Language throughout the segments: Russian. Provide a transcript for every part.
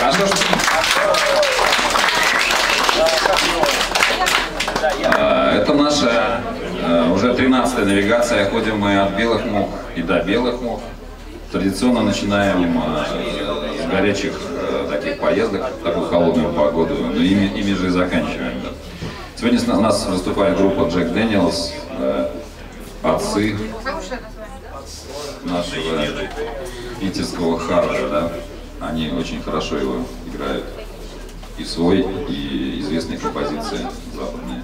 Хорошо, что... Это наша уже 13-я навигация. Ходим мы от Белых Мух и до Белых Мух. Традиционно начинаем с горячих таких поездок в такую холодную погоду, но ими же и заканчиваем. Сегодня у нас выступает группа Jack Daniels, отцы нашего питерского харда, да? Они очень хорошо его играют. И свой, и известные композиции западные.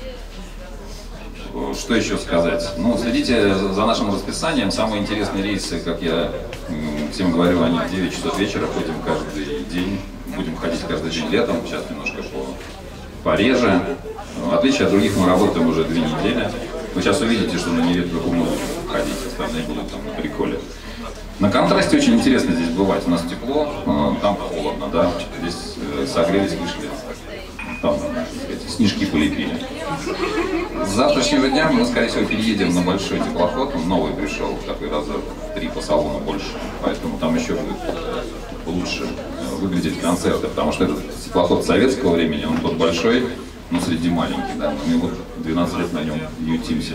Что еще сказать? Ну, следите за нашим расписанием. Самые интересные рейсы, как я всем говорю, они в 9 часов вечера. Ходим каждый день. Будем ходить каждый день летом. Сейчас немножко пореже. В отличие от других, мы работаем уже 2 недели. Вы сейчас увидите, что на Неве только музыку ходить, остальные будут там на приколе. На контрасте очень интересно здесь бывать. У нас тепло, там холодно, да. Здесь согрелись, вышли, там, так сказать, снежки полепили. С завтрашнего дня мы, скорее всего, переедем на большой теплоход. Он новый пришел, такой раза в 3 по салону больше. Поэтому там еще будет лучше выглядеть концерты. Потому что этот теплоход советского времени, он тот большой, но среди маленьких, да. Мы вот 12 лет на нем ютимся.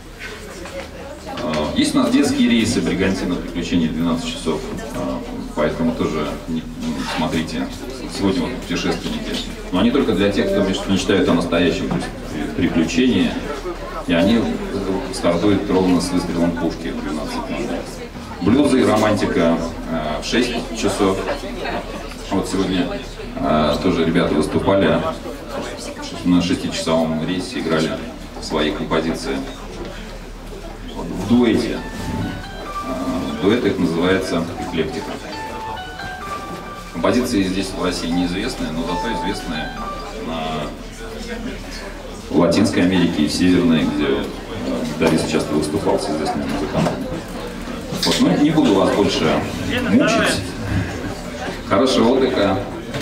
Есть у нас детские рейсы «Бригантина приключений» 12 часов, поэтому тоже смотрите. Сегодня вот путешественники. Но они только для тех, кто мечтает о настоящем приключении. И они стартуют ровно с выстрелом пушки в 12:00. Блюзы и романтика в 6 часов. Вот сегодня тоже ребята выступали на 6-часовом рейсе, играли свои композиции. В дуэте. Дуэт их называется «Эклектика». Композиции здесь в России неизвестные, но зато известные в Латинской Америке и в Северной, где гитарист часто выступал с известными музыкантами. Вот, ну, не буду вас больше мучить. Хорошего отдыха.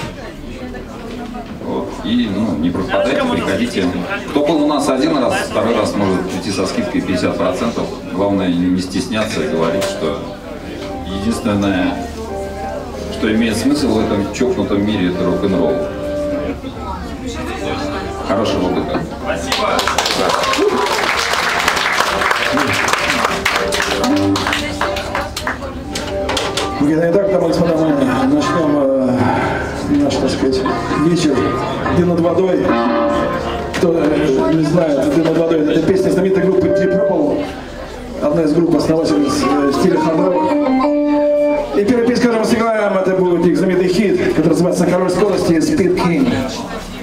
Вот. И не пропадайте, приходите. Кто был у нас один раз, второй раз может прийти со скидкой 50%. Главное не стесняться и говорить, что единственное, что имеет смысл в этом чокнутом мире, это рок-н-ролл. Хорошего отдыха. Спасибо. Итак, дамы и господа, мы начнем наш, так сказать, вечер «Дым над водой». Кто не знает, «Дым над водой» — это песня знаменитой группы Deep Purple, одна из групп основателей стиля хард-рок. И первая песня, которую мы сыграем, это будет их знаменитый хит, который называется «Король скорости» Speed King.